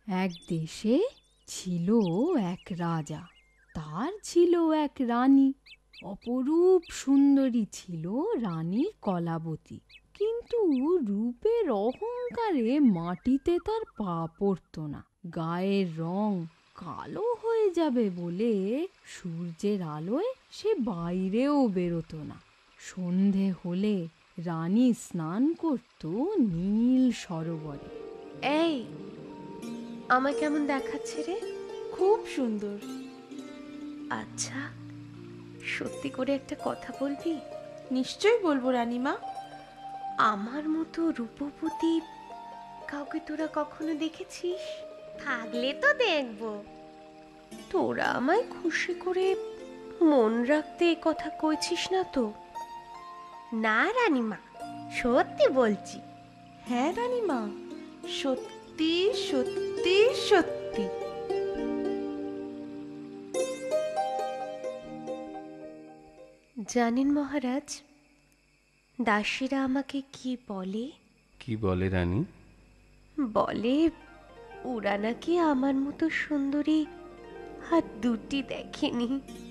এক দেশে ছিল এক রাজা, তার ছিল এক রানী। অপরূপ সুন্দরী ছিল রানী কলাবতী, কিন্তু রূপের অহংকারে মাটিতে তার পা পড়তো না। গায়ের রং কালো হয়ে যাবে বলে সূর্যের আলোয় সে বাইরেও বেরোতো না। সন্ধে হলে রানী স্নান করত নীল সরোবরে। এই, আমায় কেমন দেখাচ্ছে রে? খুব সুন্দর। আচ্ছা, সত্যি করে একটা কথা বলবি? নিশ্চয়ই বলবো রানীমা। আমার মতো রূপবতী কাউকে তোরা কখনো দেখেছিস? থাকলে তো দেখবো। তোরা আমায় খুশি করে মন রাখতে এ কথা কইছিস না তো? না রানীমা, সত্যি বলছি। হ্যাঁ রানীমা, সত্যি সত্যি সত্যি। জানেন মহারাজ, দাসীরা আমাকে কি বলে? কি বলে রানী? বলে ওরা নাকি আমার মতো সুন্দরী হাত দুটি দেখেনি।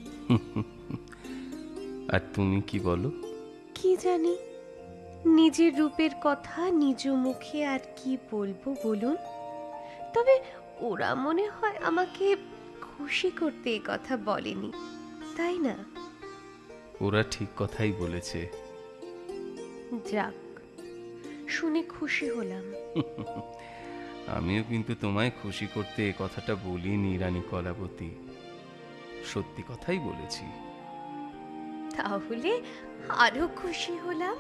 আর তুমি কি বলো? কি জানি, নিজের রূপের কথা নিজ মুখে আর কি বলবো বলুন। তবে ওরা মনে হয় আমাকে খুশি করতে এ কথা বলেনি, তাই না? ওরা ঠিক কথাই বলেছে। যাক, শুনে খুশি হলাম। আমিও কিন্তু তোমায় খুশি করতে এ কথাটা বলিনি রানী কলাবতী, সত্যি কথাই বলেছি। তাহলে আরো খুশি হলাম।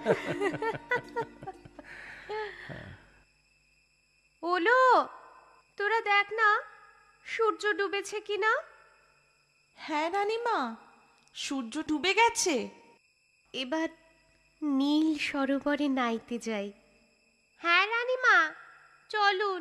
ওলো, তোরা দেখ না সূর্য ডুবেছে কিনা। হ্যাঁ রানীমা, সূর্য ডুবে গেছে। এবার নীল সরোবরে নাইতে যাই। হ্যাঁ রানীমা, চলুন।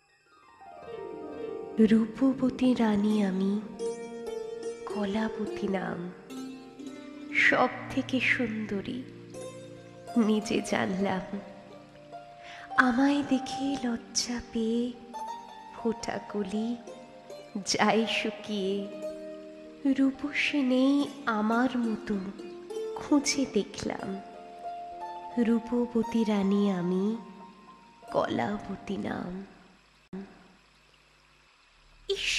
রূপবতী রানী আমি, কলাবতী নাম, সব থেকে সুন্দরী নিজে জানলাম। আমায় দেখে লজ্জা পেয়ে ফোঁটা কলি যাই শুকিয়ে। রূপসী নেই আমার মতো খুঁজে দেখলাম। রূপবতী রানী আমি, কলাবতী নাম। ইস,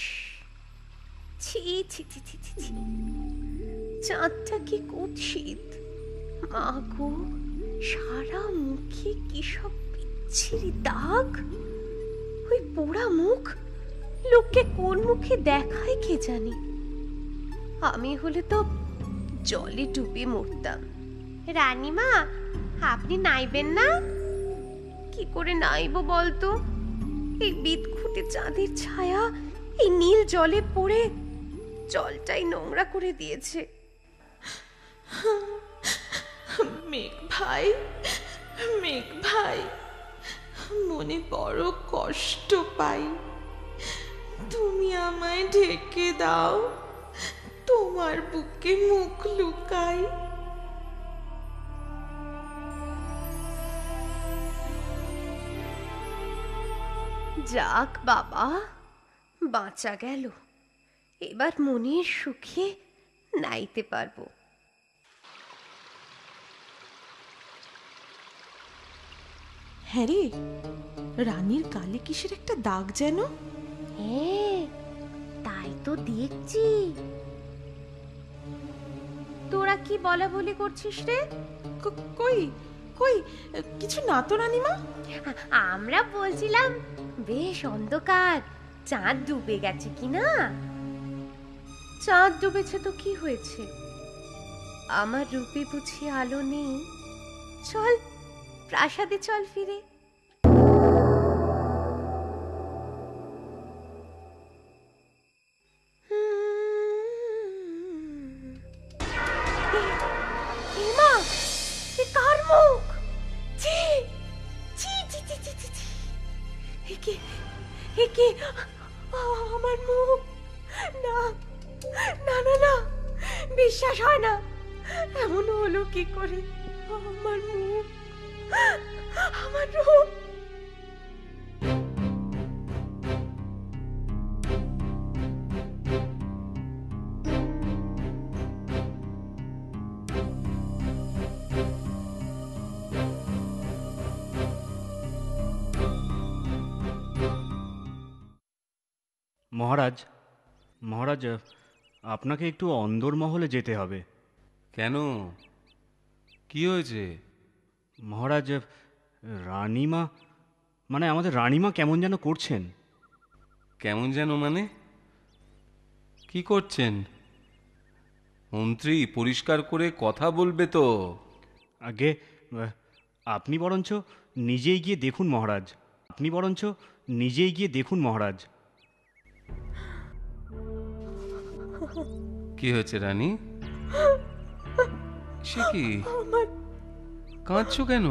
ছি ছি ছি ছি ছি ছি, চাঁদটা কি কুৎসিত! মা গো, সারা মুখে কি সব বিচ্ছিরি দাগ! ওই পোড়া মুখ লোককে কোন মুখে দেখায় কে জানে। আমি হলে তো জলে ডুবে মরতাম। রানীমা, আপনি নাইবেন না? কি করে নাইব বলতো? এই বিদঘুটে চাঁদের ছায়া এই নীল জলে পড়ে জলটাই নোংরা করে দিয়েছে। মেঘ ভাই, মেঘ ভাই, মনে বড় কষ্ট পাই। তুমি আমায় ঢেকে দাও, তোমার বুকে মুখ লুকাই। যাক বাবা, বাঁচা গেল। এবার মনের সুখে নাইতে পারবো। হ্যাঁ রে, রানীর গালে কিসের একটা দাগ যেন। হ্যাঁ, তাই তো দেখছি। তোরা কি বলা বলি করছিস রে? কই কই, কিছু না তো রানীমা। আমরা বলছিলাম বেশ অন্ধকার, চাঁদ ডুবে গেছে কিনা। চাঁদ ডুবেছে তো কি হয়েছে? আমার রূপে বুঝি আলো নেই? চল প্রাসাদে চল ফিরে। মা, এ কার মুখ? ছি ছি ছি ছি ছি ছি ছি। একে আমার মুখ। না না না না, বিশ্বাস হয় না। এমন হলো কি করে? আমার মুখ, আমার রূপ। মহারাজ, মহারাজ, আপনাকে একটু অন্দরমহলে যেতে হবে। কেন, কি হয়েছে? মহারাজ, রানীমা, মানে আমাদের রানীমা কেমন যেন করছেন। কেমন যেন মানে? কি করছেন? মন্ত্রী, পরিষ্কার করে কথা বলবে তো। আগে আপনি বরঞ্চ নিজেই গিয়ে দেখুন মহারাজ, আপনি বরঞ্চ নিজেই গিয়ে দেখুন মহারাজ। কি হয়েছে রানী? সে কি, কাঁদছো কেন?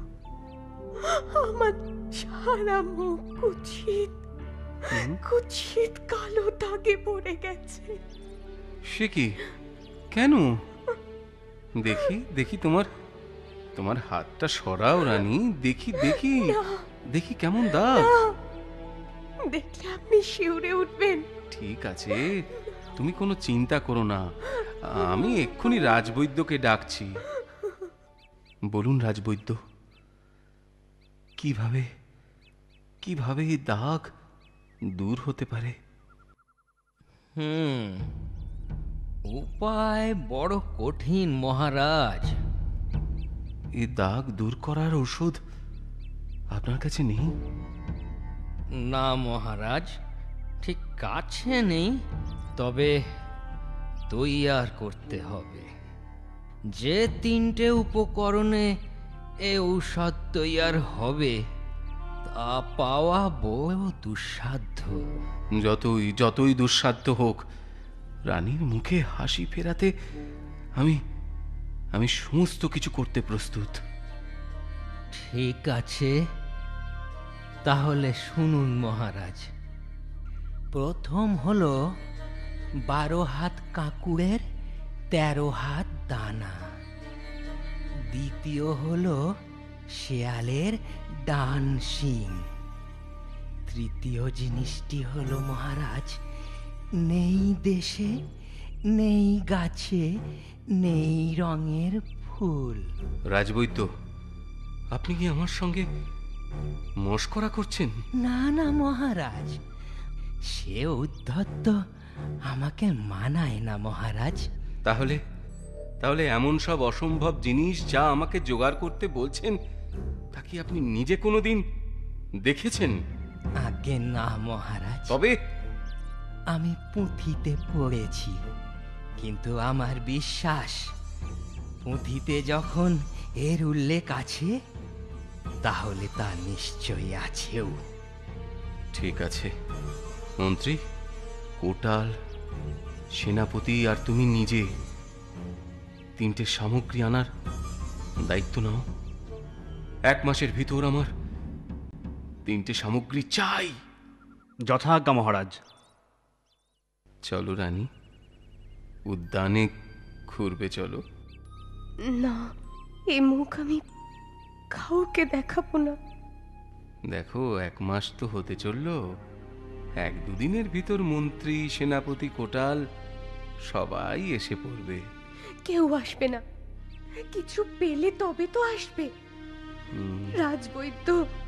আমার সারা মুখ কুৎসিত কুৎসিত কালো দাগে পড়ে গেছে। সে কি, কেন? দেখি দেখি, তোমার তোমার হাতটা সরাও রানী, দেখি দেখি দেখি কেমন দাগ। দেখলে আপনি শিউরে উঠবেন। ঠিক আছে, তুমি কোনো চিন্তা করো না, আমি এক্ষুনি রাজবৈদ্যকে ডাকছি। বলুন রাজবৈদ্য, কিভাবে কিভাবে এই দাগ দূর হতে পারে? উপায় বড় কঠিন মহারাজ। এই দাগ দূর করার ওষুধ আপনার কাছে নেই? না মহারাজ, ঠিক কাছে নেই, তবে তৈয়ার করতে হবে। যে 3টে উপকরণে এ ঔষধ তৈয়ার হবে তা পাওয়া বড় দুঃসাধ্য। যতই যতই দুঃসাধ্য হোক, রানীর মুখে হাসি ফেরাতে আমি আমি সমস্ত কিছু করতে প্রস্তুত। ঠিক আছে, তাহলে শুনুন মহারাজ। প্রথম হলো 12 হাত কাঁকুড়ের 13 হাত দানা। দ্বিতীয় হলো শেয়ালের ডান শিং। তৃতীয় জিনিসটি হলো মহারাজ, নেই দেশে, নেই গাছে, নেই রঙের ফুল। রাজবৈদ্য, আপনি কি আমার সঙ্গে মশকরা করছেন? না না মহারাজ, সে উদ্ধত্ত আমাকে মানায় না মহারাজ। তাহলে তাহলে এমন সব অসম্ভব জিনিস যা আমাকে জোগাড় করতে বলছেন, তা কি আপনি নিজে কোনোদিন দেখেছেন? আগে না মহারাজ, তবে আমি পুঁথিতে পড়েছি, কিন্তু আমার বিশ্বাস পুঁথিতে যখন এর উল্লেখ আছে তাহলে তা নিশ্চয়ই আছেও। ঠিক আছে মন্ত্রী, কোটাল, সেনাপতি আর তুমি নিজে 3টে সামগ্রী আনার দায়িত্ব নাও। 1 মাসের ভিতর আমার 3টে সামগ্রী চাই। যথাজ্ঞা মহারাজ। চলো রানী, উদ্যানে ঘুরবে চলো। না, এ মুখ আমি কাউকে দেখাবো না। দেখো, 1 মাস তো হতে চললো, 1-2 দিনের ভিতর মন্ত্রী, সেনাপতি, কোটাল সবাই এসে পড়বে। কেউ আসবে না, কিছু পেলে তবে তো আসবে। রাজবৈদ্য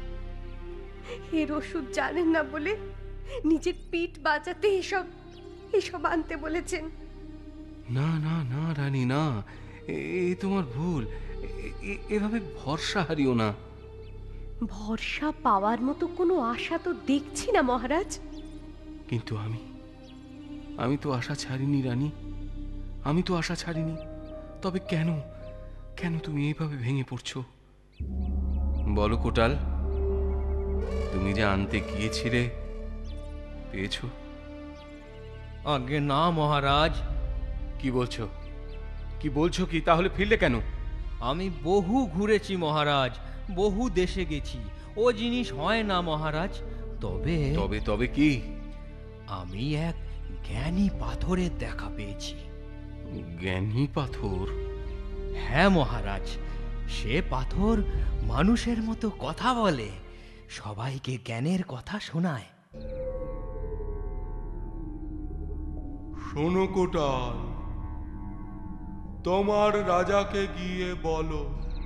এর ওষুধ জানেন না বলে নিজের পিঠ বাঁচাতে এসব আনতে বলেছেন। না না না রানী, না, এ তোমার ভুল। এভাবে ভরসা হারিও না। ভরসা পাওয়ার মতো কোনো আশা তো দেখছি না মহারাজ। কিন্তু আমি তো আশা ছাড়িনি রানী, আমি তো আশা ছাড়িনি। তবে কেন কেন তুমি এইভাবে ভেঙে পড়ছো? বলো কোটাল, তুমি যে আনতে গিয়েছিলে পেয়েছো? আগে না মহারাজ। কি বলছো, কি বলছো? কি তাহলে ফিরলে কেন? আমি বহু ঘুরেছি মহারাজ, বহু দেশে গেছি, ও জিনিস হয় না মহারাজ। তবে তবে তবে কি? আমি এক জ্ঞানী পাথরের দেখা পেয়েছি। জ্ঞানী পাথর? হ্যাঁ মহারাজ, সে পাথর মানুষের মতো কথা বলে, সবাইকে জ্ঞানের কথা শোনায়। শোনো কোটাল, তোমার রাজাকে গিয়ে বলো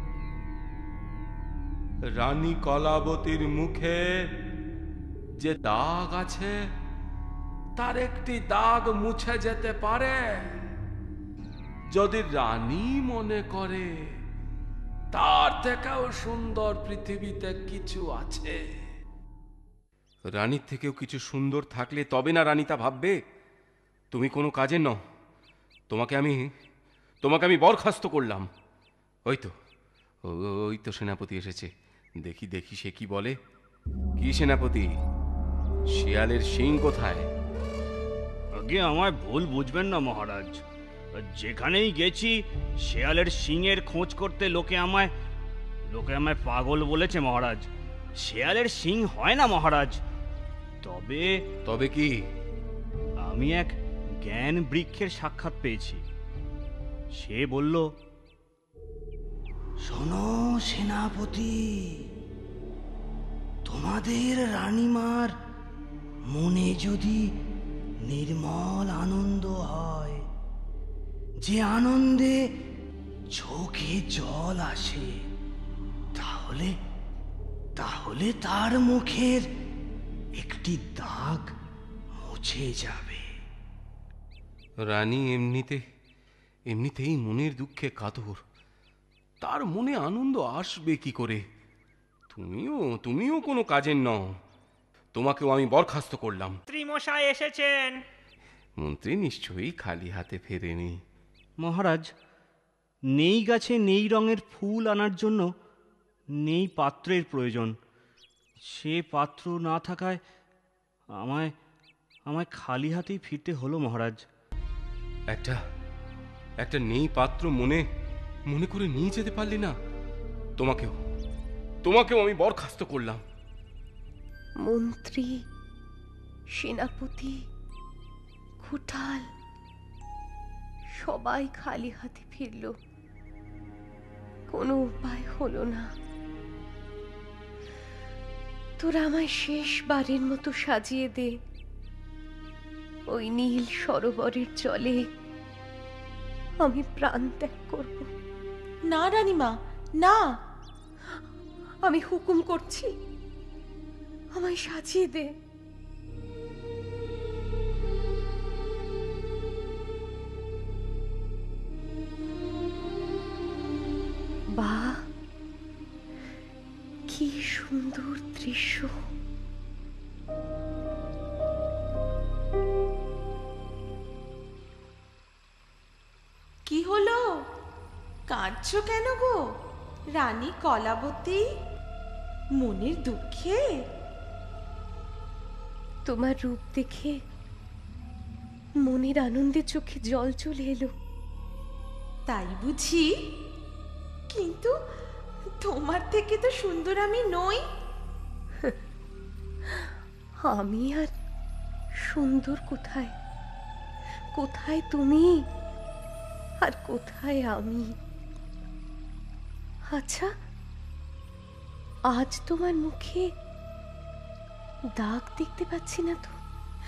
রানী কলাবতীর মুখে যে দাগ আছে তার একটি দাগ মুছে যেতে পারে? যদি রানী মনে করে তার থেকেও সুন্দর পৃথিবীতে কিছু আছে। রানীর থেকেও কিছু সুন্দর থাকলে তবে না রানী তা ভাববে। তুমি কোনো কাজের নও। তোমাকে আমি বরখাস্ত করলাম। ওই তো সেনাপতি এসেছে। দেখি দেখি সে কি বলে। কি সেনাপতি, শিয়ালের শিং কোথায়? আগে আমায় ভুল বুঝবেন না মহারাজ, যেখানেই গেছি শেয়ালের শিংয়ের খোঁজ করতে লোকে আমায় পাগল বলেছে মহারাজ। শেয়ালের শিং হয় না মহারাজ। তবে কি? আমি এক জ্ঞান বৃক্ষের সাক্ষাৎ পেয়েছি। সে বলল, শোনো সেনাপতি, তোমাদের রানীমার মনে যদি নির্মল আনন্দ হয়, যে আনন্দে চোখে জল আসে, তাহলে তার মুখের একটি দাগ মুছে যাবে। রানী এমনিতেই মনের দুঃখে কাতর, তার মনে আনন্দ আসবে কি করে? তুমিও কোনো কাজের নও। তোমাকেও আমি বরখাস্ত করলাম। মন্ত্রী এসেছেন। মন্ত্রী নিশ্চয়ই খালি হাতে ফেরেনি। মহারাজ, নেই গাছে নেই রঙের ফুল আনার জন্য নেই পাত্রের প্রয়োজন। সে পাত্র না থাকায় আমায় খালি হাতেই ফিরতে হলো মহারাজ। একটা নেই পাত্র মনে করে নিয়ে যেতে পারলি না? তোমাকেও আমি বরখাস্ত করলাম। মন্ত্রী, সেনাপতি, খুঁটাল সবাই খালি হাতে ফিরল। কোনো উপায় হলো না। তোরা আমায় শেষবারের মতো সাজিয়ে দে। ওই নীল সরোবরের জলে আমি প্রাণ ত্যাগ করব। না রানীমা, না। আমি হুকুম করছি, আমায় সাজিয়ে দে। বাহ, কি সুন্দর দৃশ্য! কি হলো? কাঁদছো কেন গো রানী কলাবতী? মনের দুঃখে? তোমার রূপ দেখে মনের আনন্দে চোখে জল চলে এলো। তাই বুঝি? কিন্তু তোমার থেকে তো সুন্দর আমি নই। আমি আর সুন্দর কোথায়? কোথায় তুমি আর কোথায় আমি? আচ্ছা, আজ তোমার মুখে দাগ দেখতে পাচ্ছি না তো?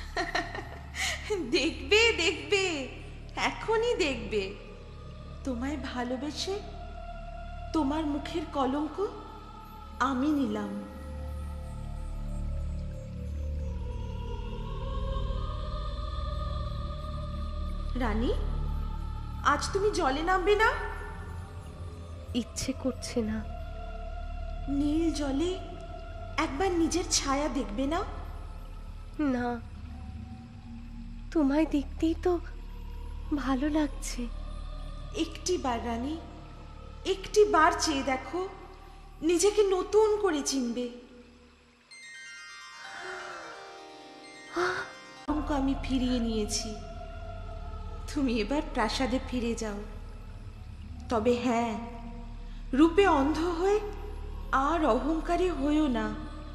দেখবে দেখবে, এখনই দেখবে। তোমায় ভালোবেসে তোমার মুখের কলঙ্ক আমি নিলাম। রানী, আজ তুমি জলে নামবে না? ইচ্ছে করছে না। নীল জলে একবার নিজের ছায়া দেখবে না? না, তোমায় দেখতেই তো ভালো লাগছে। একটি বার রানী, একটি বার চেয়ে দেখো, নিজেকে নতুন করে চিনবে। আমি ফিরিয়ে নিয়েছি। তুমি এবার প্রাসাদে ফিরে যাও। তবে হ্যাঁ, রূপে অন্ধ হয়ে আর অহংকারী হইও না,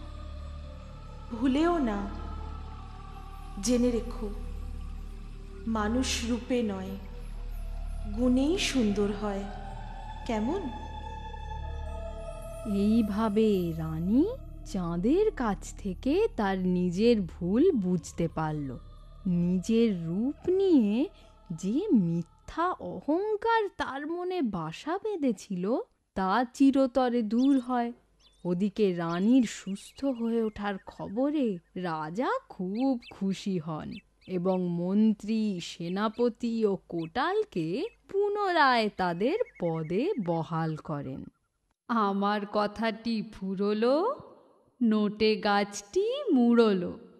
ভুলেও না। জেনে রেখো, মানুষ রূপে নয়, গুণেই সুন্দর হয়। কেমন? এইভাবে রানী চাঁদের কাছ থেকে তার নিজের ভুল বুঝতে পারল। নিজের রূপ নিয়ে যে মিথ্যা অহংকার তার মনে বাসা বেঁধেছিল তা চিরতরে দূর হয়। ওদিকে রানীর সুস্থ হয়ে ওঠার খবরে রাজা খুব খুশি হন। এবং মন্ত্রী, সেনাপতি ও কোটালকে পুনরায় তাদের পদে বহাল করেন। আমার কথাটি ফুরলো, নোটে গাছটি মুড়লো।